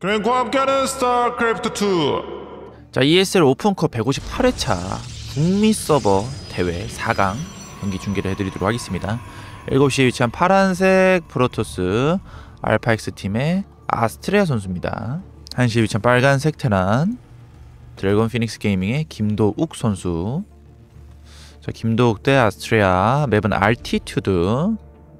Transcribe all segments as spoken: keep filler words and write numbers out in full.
그랭과 함께하는 스타크래프트 투. 자, 이에스엘 오픈컵 백오십팔 회차 북미 서버 대회 사 강 경기 중계를 해드리도록 하겠습니다. 일곱 시에 위치한 파란색 프로토스 알파엑스 팀의 아스트레아 선수입니다. 한 시에 위치한 빨간색 테란 드래곤 피닉스 게이밍의 김도욱 선수. 자, 김도욱 대 아스트레아. 맵은 알티튜드.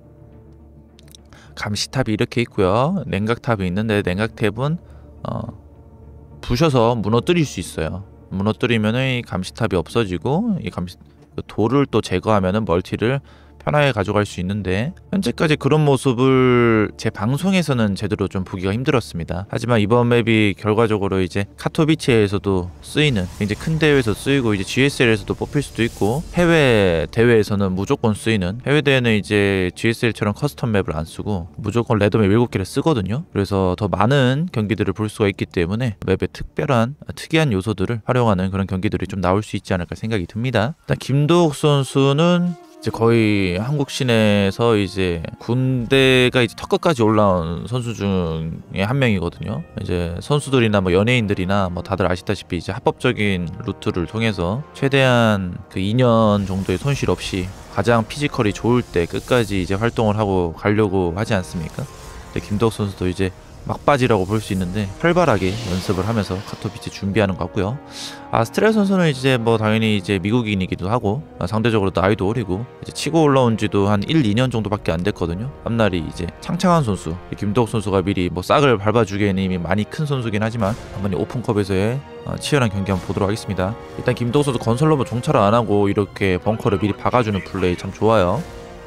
감시탑이 이렇게 있고요. 냉각탑이 있는데 냉각탑은 어, 부셔서 무너뜨릴 수 있어요. 무너뜨리면은 이 감시탑이 없어지고 이 감시 돌을 또 제거하면은 멀티를 편하게 가져갈 수 있는데, 현재까지 그런 모습을 제 방송에서는 제대로 좀 보기가 힘들었습니다. 하지만 이번 맵이 결과적으로 이제 카토비체에서도 쓰이는, 굉장히 큰 대회에서 쓰이고 이제 지에스엘에서도 뽑힐 수도 있고 해외 대회에서는 무조건 쓰이는, 해외 대회는 이제 지에스엘처럼 커스텀 맵을 안 쓰고 무조건 레더맵 일곱 개를 쓰거든요. 그래서 더 많은 경기들을 볼 수가 있기 때문에 맵의 특별한 특이한 요소들을 활용하는 그런 경기들이 좀 나올 수 있지 않을까 생각이 듭니다. 일단 김도욱 선수는 이제 거의 한국 시내에서 이제 군대가 이제 턱끝까지 올라온 선수 중에 한 명이거든요. 이제 선수들이나 뭐 연예인들이나 뭐 다들 아시다시피 이제 합법적인 루트를 통해서 최대한 그 이 년 정도의 손실 없이 가장 피지컬이 좋을 때 끝까지 이제 활동을 하고 가려고 하지 않습니까? 근데 김도욱 선수도 이제 막바지라고 볼 수 있는데 활발하게 연습을 하면서 카토비체 준비하는 것 같고요. 아스트레아 선수는 이제 뭐 당연히 이제 미국인이기도 하고 상대적으로 나이도 어리고 이제 치고 올라온 지도 한 일, 이 년 정도밖에 안 됐거든요. 앞날이 이제 창창한 선수, 김도욱 선수가 미리 뭐 싹을 밟아주기에는 이미 많이 큰 선수긴 하지만 한번 오픈컵에서의 어, 치열한 경기 한번 보도록 하겠습니다. 일단 김도욱 선수 건설 로봇 정찰을 안 하고 이렇게 벙커를 미리 박아주는 플레이 참 좋아요.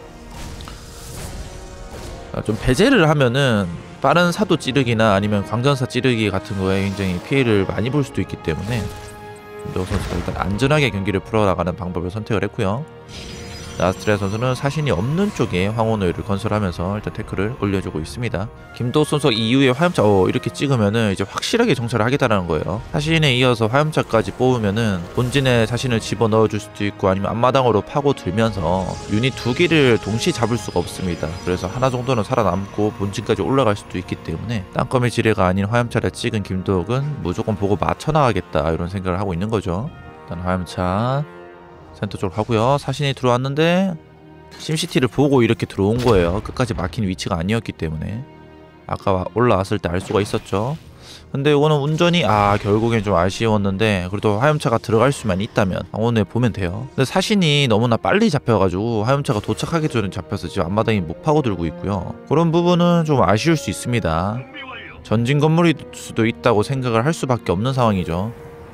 아, 좀 배제를 하면은 빠른 사도 찌르기나 아니면 광전사 찌르기 같은 거에 굉장히 피해를 많이 볼 수도 있기 때문에 김도욱 선수가 일단 안전하게 경기를 풀어나가는 방법을 선택을 했고요. 아스트레아 선수는 사신이 없는 쪽에 황혼오일을 건설하면서 일단 태클을 올려주고 있습니다. 김도욱 선수가 이후에 화염차 어, 이렇게 찍으면은 이제 확실하게 정찰을 하겠다는 거예요. 사신에 이어서 화염차까지 뽑으면은 본진에 사신을 집어넣어 줄 수도 있고 아니면 앞마당으로 파고 들면서 유닛 두 개를 동시에 잡을 수가 없습니다. 그래서 하나 정도는 살아남고 본진까지 올라갈 수도 있기 때문에 땅거미 지뢰가 아닌 화염차를 찍은 김도욱은 무조건 보고 맞춰나가겠다 이런 생각을 하고 있는 거죠. 일단 화염차 센터 쪽으로 가고요. 사신이 들어왔는데 심시티를 보고 이렇게 들어온 거예요. 끝까지 막힌 위치가 아니었기 때문에 아까 올라왔을 때 알 수가 있었죠. 근데 이거는 운전이 아 결국엔 좀 아쉬웠는데 그래도 화염차가 들어갈 수만 있다면 오늘 보면 돼요. 근데 사신이 너무나 빨리 잡혀가지고 화염차가 도착하기 전에 잡혀서 지금 앞마당이 못 파고들고 있고요. 그런 부분은 좀 아쉬울 수 있습니다. 전진 건물일 수도 있다고 생각을 할 수밖에 없는 상황이죠.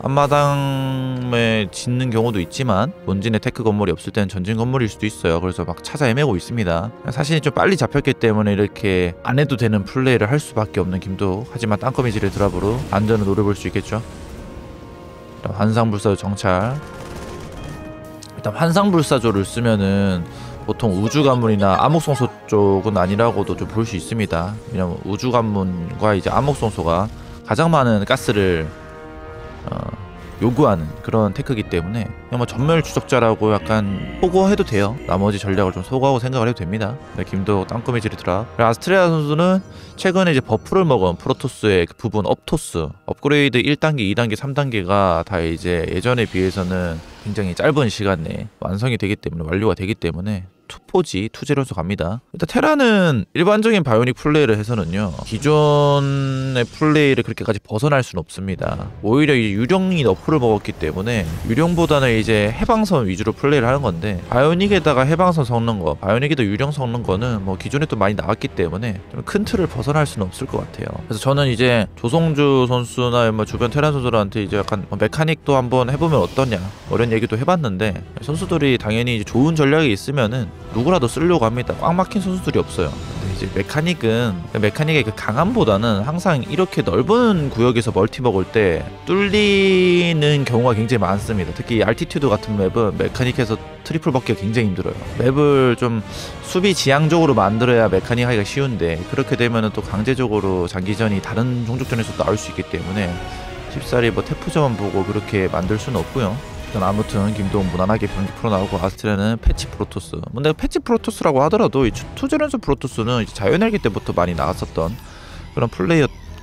앞마당에 짓는 경우도 있지만 본진에 테크 건물이 없을 때는 전진 건물일 수도 있어요. 그래서 막 찾아 헤매고 있습니다. 사실이 좀 빨리 잡혔기 때문에 이렇게 안 해도 되는 플레이를 할 수밖에 없는 김도욱. 하지만 땅거미지를 드랍으로 안전을 노려볼 수 있겠죠. 일단 환상불사조 정찰. 일단 환상불사조를 쓰면은 보통 우주관문이나 암흑성소 쪽은 아니라고도 좀 볼 수 있습니다. 왜냐면 우주관문과 이제 암흑성소가 가장 많은 가스를 어, 요구하는 그런 테크이기 때문에 그냥 뭐 전멸 추적자라고 약간 소거해도 돼요. 나머지 전략을 좀 소거하고 생각을 해도 됩니다. 네, 김도욱 땅거미지를 드랍. 아스트레아 선수는 최근에 이제 버프를 먹은 프로토스의 그 부분 업토스 업그레이드 일 단계, 이 단계, 삼 단계가 다 이제 예전에 비해서는 굉장히 짧은 시간 내에 완성이 되기 때문에 완료가 되기 때문에 투포지 투제로서 갑니다. 일단 테라는 일반적인 바이오닉 플레이를 해서는요 기존의 플레이를 그렇게까지 벗어날 수는 없습니다. 오히려 이제 유령이 너프를 먹었기 때문에 유령보다는 이제 해방선 위주로 플레이를 하는 건데, 바이오닉에다가 해방선 섞는 거, 바이오닉에다 유령 섞는 거는 뭐 기존에 또 많이 나왔기 때문에 좀 큰 틀을 벗어날 수는 없을 것 같아요. 그래서 저는 이제 조성주 선수나 뭐 주변 테란 선수들한테 이제 약간 뭐 메카닉도 한번 해보면 어떠냐 뭐 이런 얘기도 해봤는데, 선수들이 당연히 이제 좋은 전략이 있으면은 누구라도 쓰려고 합니다. 꽉 막힌 선수들이 없어요. 근데 이제 메카닉은 메카닉의 그 강함보다는 항상 이렇게 넓은 구역에서 멀티 먹을 때 뚫리는 경우가 굉장히 많습니다. 특히 알티튜드 같은 맵은 메카닉에서 트리플 먹기가 굉장히 힘들어요. 맵을 좀 수비 지향적으로 만들어야 메카닉 하기가 쉬운데, 그렇게 되면은 또 강제적으로 장기전이 다른 종족전에서 나올 수 있기 때문에 쉽사리 뭐 태프저만 보고 그렇게 만들 수는 없고요. 아무튼 김도욱 무난하게 경기 풀어나오고, 아스트레아는 패치 프로토스. 근데 패치 프로토스라고 하더라도 이 투제련수 프로토스는 자연헬기 때부터 많이 나왔었던 그런 플레이였고,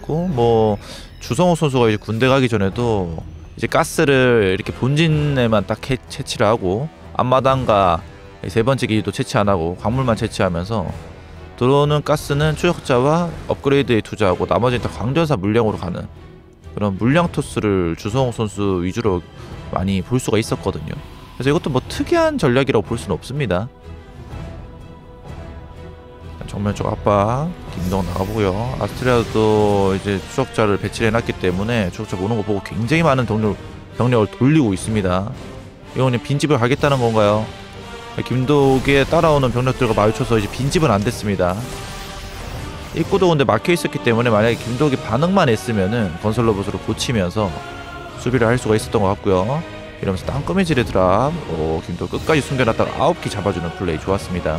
있고, 뭐 주성호 선수가 이제 군대 가기 전에도 이제 가스를 이렇게 본진에만 딱 캐, 채취를 하고 앞마당과 세 번째 기지도 채취 안 하고 광물만 채취하면서 들어오는 가스는 추적자와 업그레이드에 투자하고 나머지는 다 광전사 물량으로 가는 그런 물량 토스를 주성호 선수 위주로 많이 볼 수가 있었거든요. 그래서 이것도 뭐 특이한 전략이라고 볼 수는 없습니다. 정면 쪽 압박 김동 나가보고요. 아스트리아도 이제 추적자를 배치를 해놨기 때문에 추적자 보는 거 보고 굉장히 많은 병력, 병력을 돌리고 있습니다. 이거 그냥 빈집을 가겠다는 건가요? 김독에 따라오는 병력들과 마주쳐서 이제 빈집은 안 됐습니다. 입구도 근데 막혀 있었기 때문에 만약에 김독이 반응만 했으면은 건설 로봇으로 고치면서 수비를 할 수가 있었던 것 같고요. 이러면서 땅거미지를 드랍. 오, 김독 끝까지 숨겨놨다가 아홉 기 잡아주는 플레이 좋았습니다.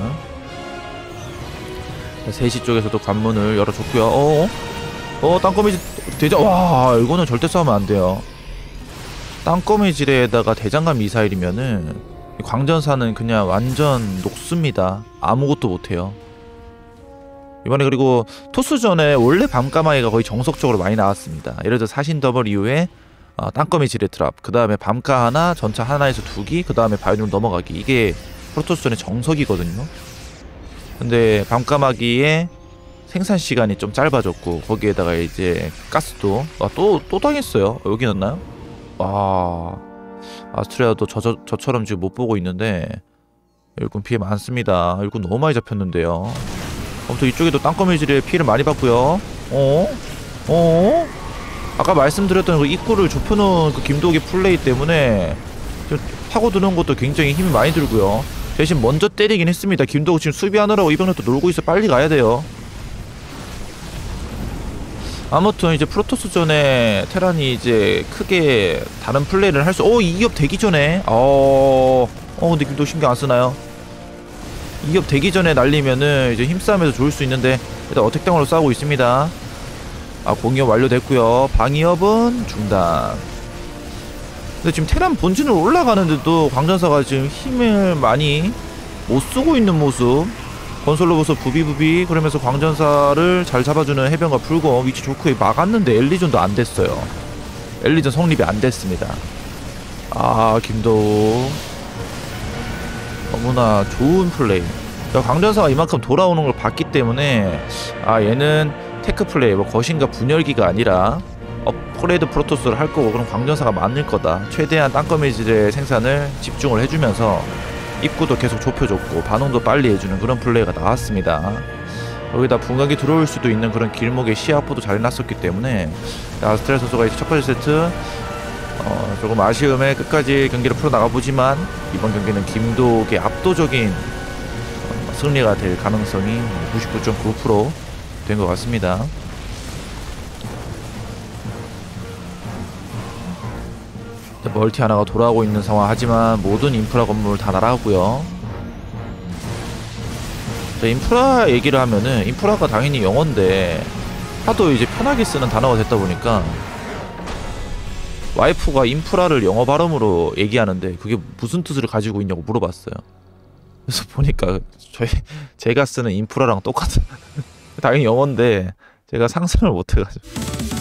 세 시 쪽에서도 관문을 열어줬고요. 어? 어? 땅거미질 대장. 와, 이거는 절대 싸우면 안 돼요. 땅거미질에다가 대장간 미사일이면은 광전사는 그냥 완전 녹습니다. 아무것도 못해요. 이번에 그리고 토스전에 원래 밤까마귀가 거의 정석적으로 많이 나왔습니다. 예를 들어 사신 더블 이후에 어, 땅거미질의 드랍, 그 다음에 밤까 하나, 전차 하나에서 두 기, 그 다음에 바이오닉 넘어가기. 이게 프로토스전의 정석이거든요. 근데 밤까마귀의 생산 시간이 좀 짧아졌고 거기에다가 이제 가스도 아, 또, 또 당했어요. 여기 넣나요? 와, 아스트리아도 저, 저, 저처럼 지금 못 보고 있는데 일꾼 피해 많습니다. 일꾼 너무 많이 잡혔는데요. 아무튼 이쪽에도 땅거미질에 피해를 많이 받고요. 어? 어? 아까 말씀드렸던 그 입구를 좁혀놓은 그 김도욱의 플레이 때문에 파고드는 것도 굉장히 힘이 많이 들고요. 대신 먼저 때리긴 했습니다. 김도욱 지금 수비하느라고 이 병력도 놀고 있어. 빨리 가야 돼요. 아무튼 이제 프로토스전에 테란이 이제 크게 다른 플레이를 할 수. 오, 이 겹 되기 전에. 어, 어 근데 김도욱 신경 안 쓰나요? 이 겹 되기 전에 날리면은 이제 힘싸움에서 좋을 수 있는데 일단 어택당으로 싸우고 있습니다. 아, 공이업 완료됐고요. 방위업은 중단. 근데 지금 테란 본진으로 올라가는데도 광전사가 지금 힘을 많이 못 쓰고 있는 모습. 건설로부서 부비부비 그러면서 광전사를 잘 잡아주는 해병과 풀고 위치 좋고 막았는데 엘리전도 안 됐어요. 엘리전 성립이 안 됐습니다. 아, 김도우 너무나 좋은 플레이. 광전사가 이만큼 돌아오는 걸 봤기 때문에 아, 얘는 테크 플레이, 뭐 거신과 분열기가 아니라 업그레이드 프로토스를 할 거고 그럼 광전사가 많을 거다. 최대한 땅거미질의 생산을 집중을 해주면서 입구도 계속 좁혀줬고 반응도 빨리 해주는 그런 플레이가 나왔습니다. 여기다 분광기 들어올 수도 있는 그런 길목에 시야 확보도 잘 해놨었기 때문에 아스트리아 선수가 이제 첫 번째 세트 어, 조금 아쉬움에 끝까지 경기를 풀어나가보지만 이번 경기는 김도욱의 압도적인 어, 승리가 될 가능성이 구십구 점 구 퍼센트 된 것 같습니다. 멀티 하나가 돌아오고 있는 상황. 하지만 모든 인프라 건물 다 날아가고요. 인프라 얘기를 하면은 인프라가 당연히 영어인데 하도 이제 편하게 쓰는 단어가 됐다 보니까 와이프가 인프라를 영어 발음으로 얘기하는데 그게 무슨 뜻을 가지고 있냐고 물어봤어요. 그래서 보니까 저희 제가 쓰는 인프라랑 똑같은 당연히 영어인데 제가 상상을 못 해가지고